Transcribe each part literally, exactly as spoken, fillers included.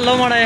कर लो माड़ा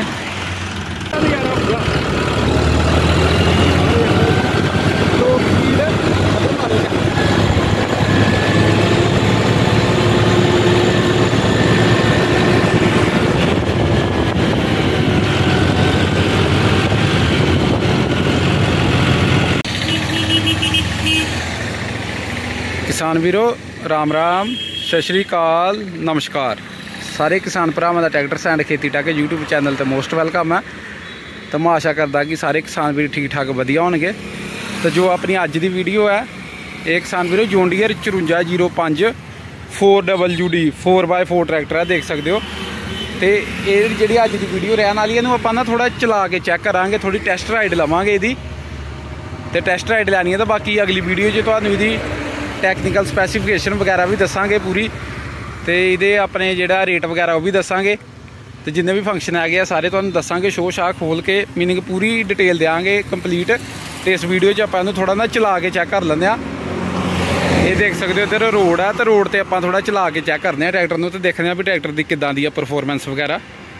किसान वीरो राम राम सत श्री अकाल नमस्कार। सारे किसान भरावां दा ट्रैक्टर सैंड खेती टैक यूट्यूब चैनल ते मोस्ट वेलकम है। तो मैं आशा करदा कि सारे किसान वीर ठीक ठाक वधिया होणगे। तो जो अपनी अज दी वीडियो है एक किसान वीरो जॉन डीयर चुरंजा जीरो पंज four W D four by four tractor है, देख सकते हो। तो ये जी अज की वीडियो रहने वाली है आप ना थोड़ा चला के चैक करांगे, थोड़ी टेस्ट राइड लवांगे इहदी। तो टेस्ट राइड लैनी है तो बाकी अगली वीडियो च तुहानूं इहदी टैक्नीकल स्पैसीफिकेशन वगैरह भी दसांगे पूरी, तो ये अपने जोड़ा रेट वगैरह वो भी दसांगे। तो जिन्ने भी फंक्शन है गए सारे तुहानूं दसांगे, शो शाह खोल के मीनिंग पूरी डिटेल देंगे कंप्लीट। तो इस वीडियो च आपां थोड़ा ना चला के चैक कर लेंगे। ये देख सकते हो इधर रोड है, तो रोड पर आपां थोड़ा चला के चैक करते हैं ट्रैक्टर में, तो देखने भी ट्रैक्टर की किदां दी परफॉर्मेंस वगैरह।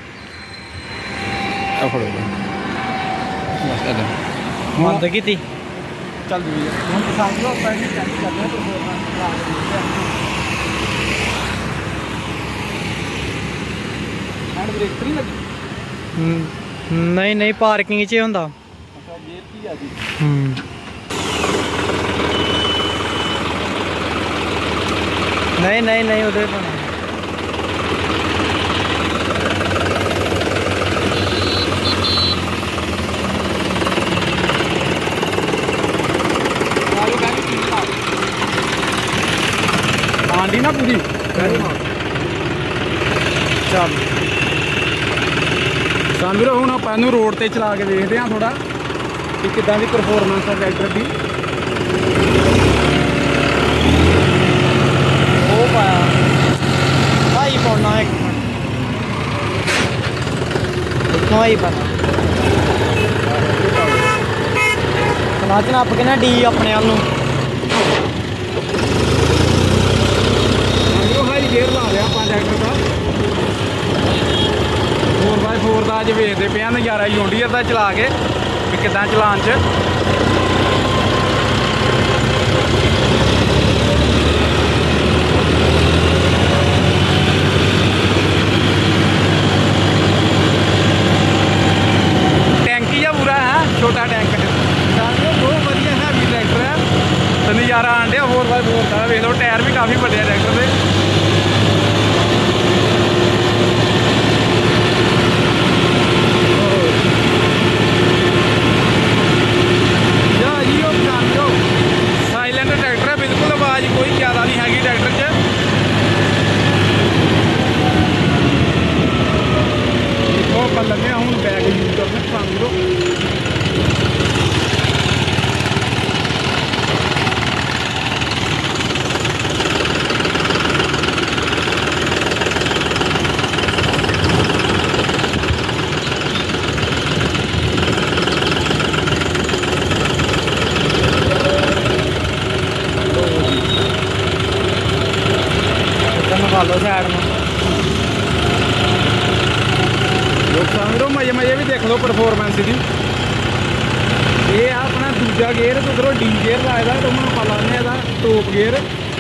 बंद की चल नहीं नहीं पार्किंग च होंदा। नहीं नहीं नहीं उधर आंडी ना पूरी चल सन भी हूँ आप रोड पर चला के देखते हैं थोड़ा कि किदां दी परफॉर्मेंस है ट्रैक्टर की। वो पाया भाई पौना एक भाई पाना क्लच नप के ना डी अपने वाल गेयर ला लिया आप ट्रैक्टर का फोर बाय फोर का अज वेखते पे नज़ारा जॉन डीयर का चला के भी किदां चलान च। टैंकी या पूरा है छोटा टैंक बहुत वधिया हैवी ट्रैक्टर है, तो नज़ारा आन दिया फोर बाय फोर का। वेख लो टायर भी काफ़ी बड़े हैं ट्रैक्टर के। साइलेंट ट्रैक्टर है बिल्कुल, आवाज़ कोई ज़्यादा नहीं हैगी ट्रैक्टर च। देखो अपन लगे हूँ बैग यूज करने समझो। लो साइड में समझो मजे मजे भी देख लो परफॉर्मेंस की। ये अपना दूजा गेयर तो उधरों डी गेयर लाया तो मैं पा लाने टॉप गेयर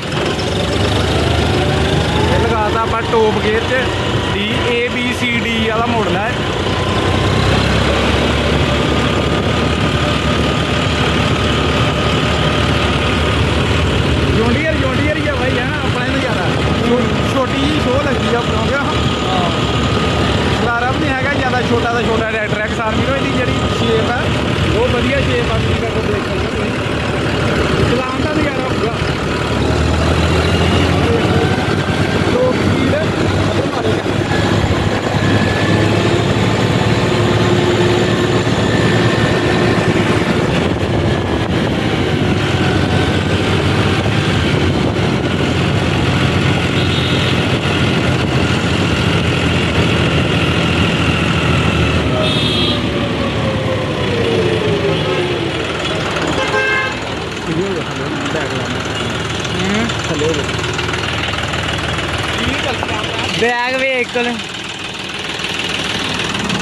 ये लगाता आप टॉप गेयर च D A B C D वाला मॉडल है। जॉन डीयर जॉन डीयर ही है भाई, है ना अपना नज़ारा। छोटी जी शो लगती है अपना खलारा भी नहीं है ज़्यादा, छोटा तो छोटा ट्रैक्टर है। किसान वीरों की जी शेप है वो वधिया शेप है, देख सकते चलान का नज़ारा पूरा। तो स्पीड बैग व्हीकल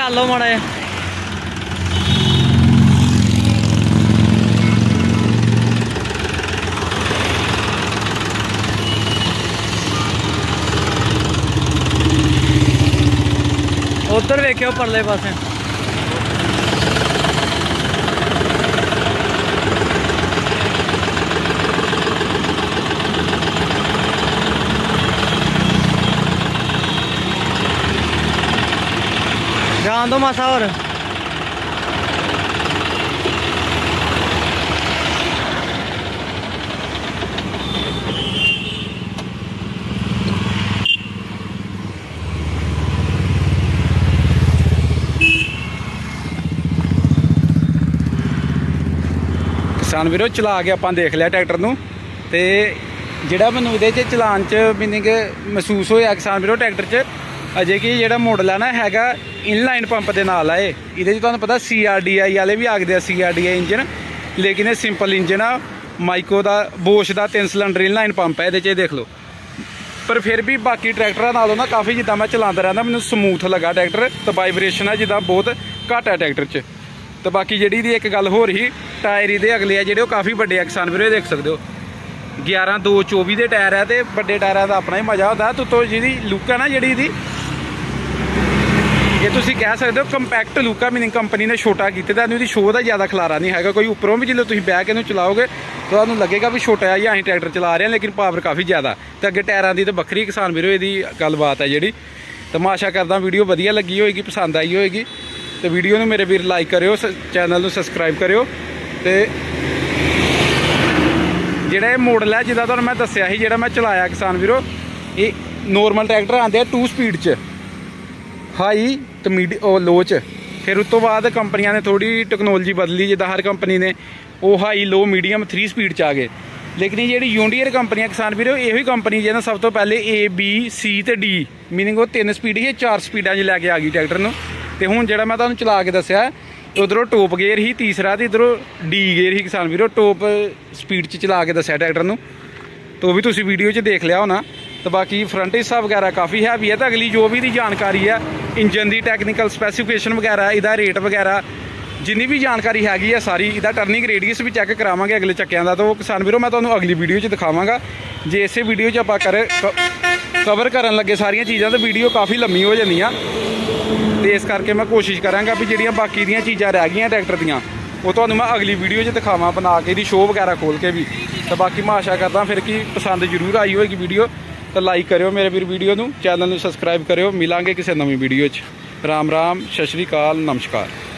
कर लो माड़ा जिहा। उधर वेख्यो परले पासे। जान दो मासा और। किसान वीरो चला के आप देख लिया ट्रैक्टर नूं ते जिहड़ा मैनूं इहदे च चलान च मीनिंग महसूस होया किसान वीरो ट्रैक्टर च अजे कि जिहड़ा मॉडल है ना हैगा इनलाइन पंप के नाल है। इहदे च तुहानूं पता सी आर डी आई वाले भी आखदे आ C R D I engine, लेकिन ये सिंपल इंजन आ माइको का बोश का तीन सिलेंडर इनलाइन पंप है इहदे च देख लो। पर फिर भी बाकी ट्रैक्टरों नालों ना काफ़ी जिद्दां मैं चलाता रहना मैनूं समूथ लगा ट्रैक्टर, तो वाइब्रेशन है जिद्दां बहुत घट है ट्रैक्टर च। तो बाकी जी दी एक गल हो रही टायर ये अगले है जो काफ़ी बड़े किसान वीरो देख सकते हो ग्यारह दो चौबी के टायर है, तो बड़े टायरों का अपना ही मज़ा होता है। तो, तो जी लुक है ना जी ये तुम कह सकते हो कंपैक्ट लुक है, मीनिंग कंपनी ने छोटा किया तो शो का ज़्यादा खलारा नहीं है कोई। उपरों भी जो तुम बह के चलाओगे तो आपको लगेगा भी छोटा या अं ट्रैक्टर चला रहे हैं, लेकिन पावर काफ़ी ज़्यादा। तो अगे टायरों की तो बखरी किसान वीरो ये गलबात है जी। तो मैं आशा करदा वीडियो वधिया लगी होएगी, पसंद आई होएगी। तो वीडियो में मेरे वीर लाइक करो, चैनल को सबसक्राइब करो। तो जोड़ा मॉडल है जिदा तुहानूं मैं दस्सिया ही जोड़ा मैं चलाया किसान वीरो, ये नॉर्मल ट्रैक्टर आते टू स्पीड च हाई तो मीडी लो च। फिर उस तो बाद कंपनियां ने थोड़ी टेक्नोलॉजी बदली जिदा हर कंपनी ने वो high low medium three speed च आ गए। लेकिन ये जी यूनियर कंपनियां किसान वीरो यही कंपनी जो सब तो पहले ए बी सी तो डी मीनिंग वो तीन स्पीड ही चार स्पीडा च लैके आ गई ट्रैक्टर नूं। तो हुण जिहड़ा मैं तुहानूं चला के दस्सिया उधरों टॉप गेयर ही तीसरा तो इधरों डी गेयर ही किसान वीरो टॉप स्पीड च चला के दस्सिया ट्रैक्टर नूं। तो भी तुसीं वीडियो च देख लिया होना। तो बाकी फ्रंट हिस्सा वगैरह काफ़ी हैवी है। तो अगली जो भी दी जानकारी है इंजन की टैक्नीकल स्पैसीफिकेशन वगैरह इहदा रेट वगैरह जिन्नी भी जानकारी हैगी है सारी, इहदा टर्निंग रेडियस भी चैक करावांगे अगले चक्कियां दा। तो किसान वीरो मैं तुहानूं अगली वीडियो च दिखावांगा। जे इस वीडियो च आपां कर कवर करन लगे सारियां चीज़ां तो वीडियो काफ़ी लम्मी हो जांदियां। तो इस करके मैं कोशिश करांगा भी जिहड़ियां बाकी दियां चीज़ां रह गईयां ट्रैक्टर दियां वो तुहानूं मैं अगली वीडियो च दिखावां बना के, इहदी शो वगैरह खोल के भी। तो बाकी मैं आशा करदा फिर कि पसंद जरूर आई होएगी वीडियो। तो लाइक करो मेरे वीर वीडियो नूं, चैनल नूं सबसक्राइब करो। मिलांगे किसी नवीं वीडियो च। राम राम, सत श्री अकाल, नमस्कार।